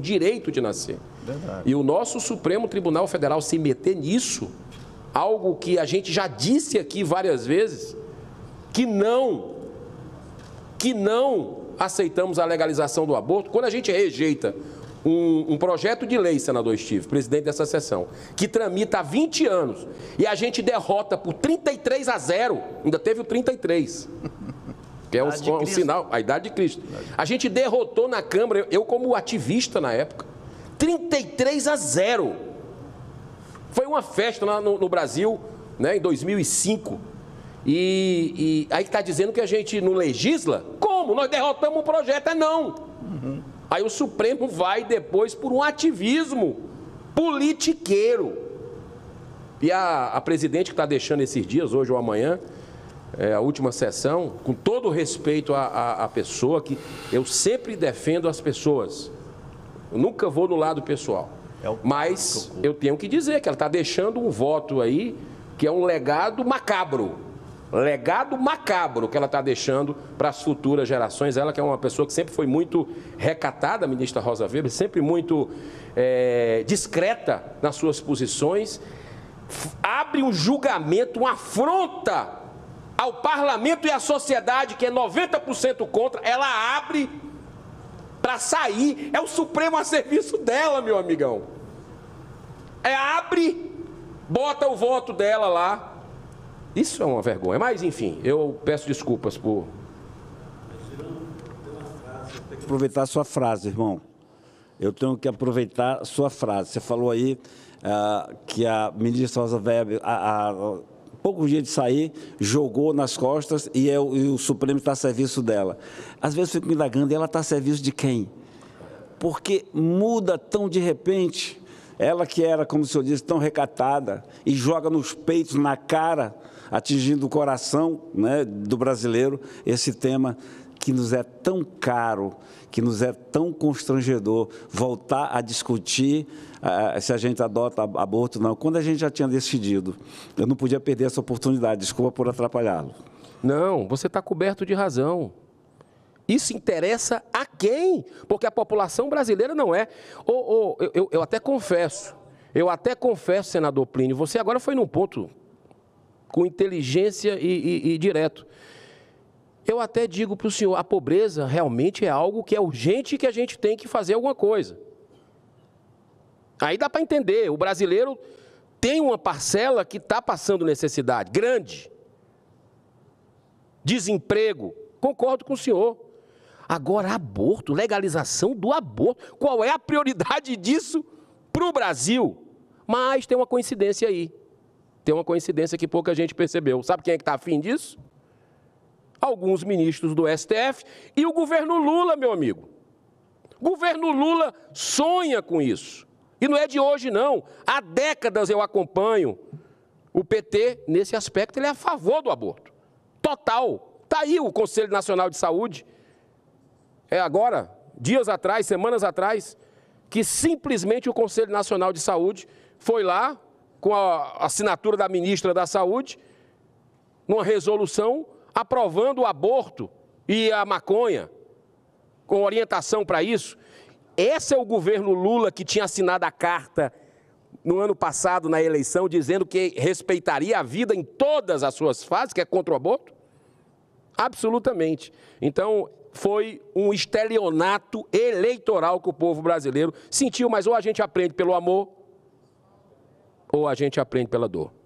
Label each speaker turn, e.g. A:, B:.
A: direito de nascer.
B: Verdade.
A: E o nosso Supremo Tribunal Federal se meter nisso, algo que a gente já disse aqui várias vezes, que não aceitamos a legalização do aborto. Quando a gente rejeita um projeto de lei, senador Steve, presidente dessa sessão, que tramita há 20 anos, e a gente derrota por 33-0, ainda teve o 33, que é um sinal, a idade de Cristo. A gente derrotou na Câmara, eu como ativista na época, 33-0. Foi uma festa lá no Brasil, né, em 2005. E aí que está dizendo que a gente não legisla? Como? Nós derrotamos o projeto? É não. Aí o Supremo vai depois por um ativismo politiqueiro. E a presidente que está deixando esses dias, hoje ou amanhã, a última sessão, com todo o respeito à pessoa, que eu sempre defendo as pessoas. Eu nunca vou no lado pessoal. Mas eu tenho que dizer que ela está deixando um voto aí que é um legado macabro. Legado macabro que ela está deixando para as futuras gerações. Ela que é uma pessoa que sempre foi muito recatada, a ministra Rosa Weber, sempre muito discreta nas suas posições, abre um julgamento, uma afronta ao parlamento e à sociedade, que é 90% contra, ela abre para sair. É o Supremo a serviço dela, meu amigão. Abre, bota o voto dela lá. Isso é uma vergonha. Mas, enfim, eu peço desculpas por...
B: Tem que aproveitar a sua frase, irmão. Eu tenho que aproveitar a sua frase. Você falou aí que a ministra Rosa Weber, poucos dias de sair, jogou nas costas e o Supremo está a serviço dela. Às vezes eu fico me indagando, e ela está a serviço de quem? Porque muda tão de repente. Ela que era, como o senhor disse, tão recatada e joga nos peitos, na cara, atingindo o coração, né, do brasileiro, esse tema que nos é tão caro, que nos é tão constrangedor, voltar a discutir se a gente adota aborto ou não, quando a gente já tinha decidido. Eu não podia perder essa oportunidade, desculpa por atrapalhá-lo.
A: Não, você está coberto de razão. Isso interessa a quem? Porque a população brasileira não é. Eu até confesso, senador Plínio, você agora foi num ponto com inteligência e direto. Eu até digo para o senhor, a pobreza realmente é algo que é urgente e que a gente tem que fazer alguma coisa. Aí dá para entender, o brasileiro tem uma parcela que está passando necessidade, grande. Desemprego, concordo com o senhor. Agora, aborto, legalização do aborto, qual é a prioridade disso para o Brasil? Mas tem uma coincidência aí. Tem uma coincidência que pouca gente percebeu. Sabe quem é que está afim disso? Alguns ministros do STF e o governo Lula, meu amigo. O governo Lula sonha com isso. E não é de hoje, não. Há décadas eu acompanho o PT nesse aspecto. Ele é a favor do aborto. Total. Está aí o Conselho Nacional de Saúde. Agora, dias atrás, semanas atrás, que simplesmente o Conselho Nacional de Saúde foi lá, com a assinatura da ministra da Saúde, numa resolução aprovando o aborto e a maconha, com orientação para isso. Esse é o governo Lula que tinha assinado a carta no ano passado, na eleição, dizendo que respeitaria a vida em todas as suas fases, que é contra o aborto? Absolutamente. Então, foi um estelionato eleitoral que o povo brasileiro sentiu, mas ou a gente aprende pelo amor, ou a gente aprende pela dor.